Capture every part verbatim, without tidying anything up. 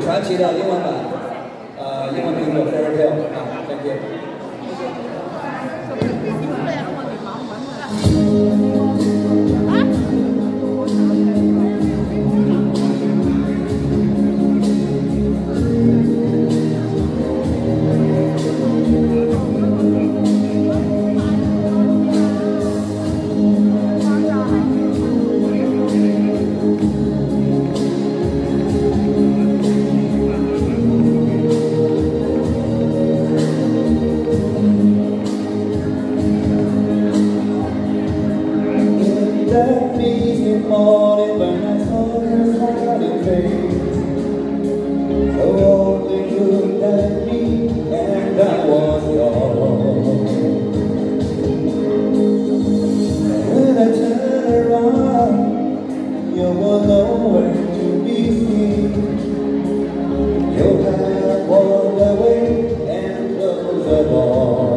传奇的英文版，呃，英文名字《Fairy Tale》啊 ，thank you。 That misty morning when I saw your smiling face, so only looked at me and I was yours. When I turned around, you were nowhere to be seen. You had walked away and closed the door.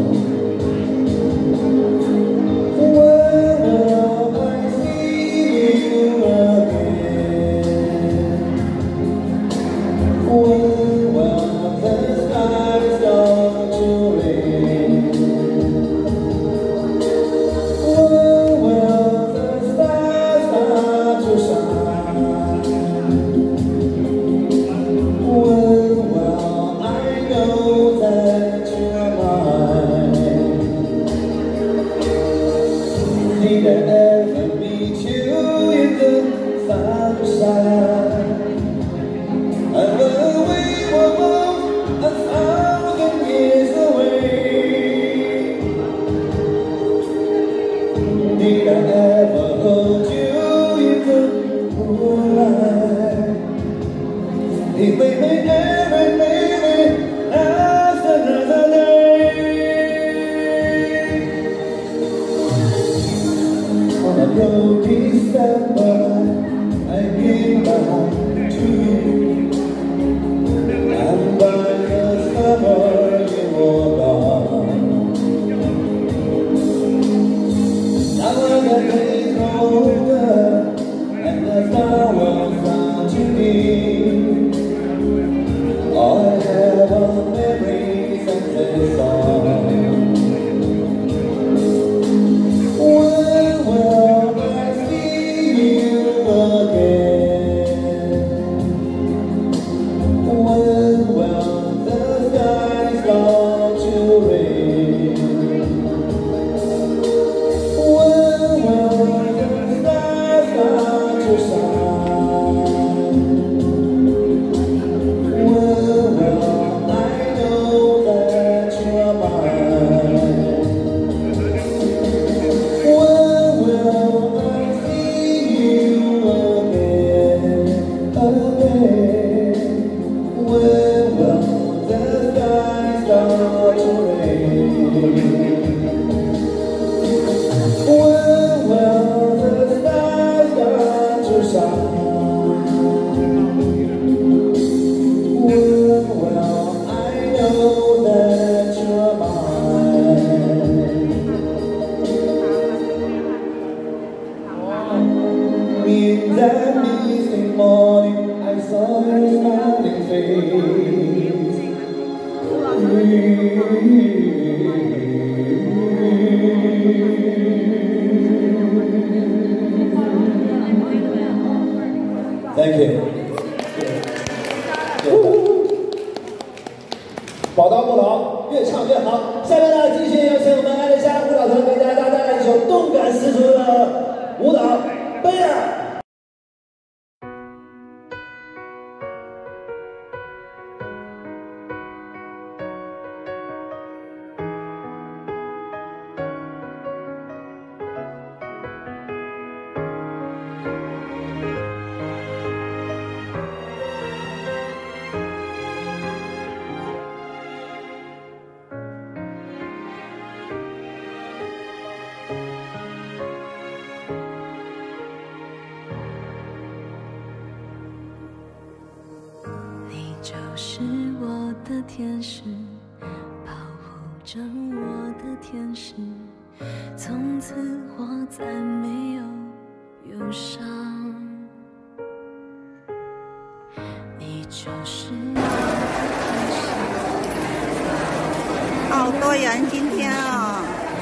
Did I ever meet you in the sunshine? And when we were both a thousand years away, did I ever hold you in the moonlight? It made me every minute last another day. On a cold December, I gave my heart to you, and by the summer you were gone. Now when the days grow older and the flowers start to bloom, all I have are memories of this song. In that misty morning, I saw your smiling face. Thank you. 宝刀不老，越唱越好。下面呢，继续有请我们爱丽莎舞蹈团给大家带来一首动感十足的舞蹈《贝尔》。 就是我的天使，保护着我的天使，从此我再没有忧伤。你就是哦，有人今天哦。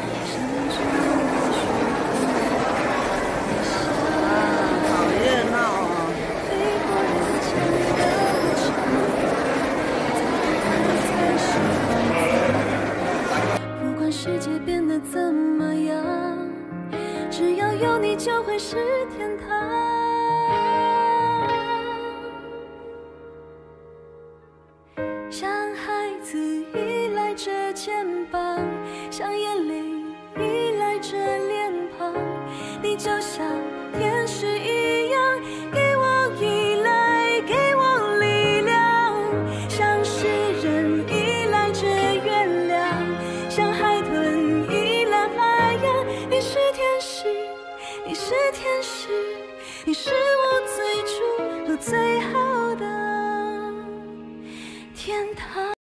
哇，好热闹哦！ 不管世界变得怎么样，只要有你就会是天堂。像孩子依赖着肩膀，像眼泪依赖着脸庞，你就像天使一样，给我依赖，给我力量。像诗人依赖着月亮，像海豚依赖海洋。你是天使，你是天使，你是我最初和最好的天堂。